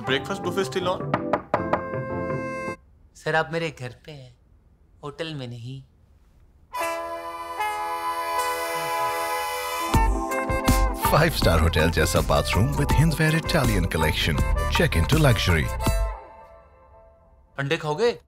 breakfast buffet still on? Sir आप मेरे घर पे हैं, होटल में नहीं। Five-star hotel जैसा bathroom with Hindware Italian collection. Check into luxury. अंडे खाओगे?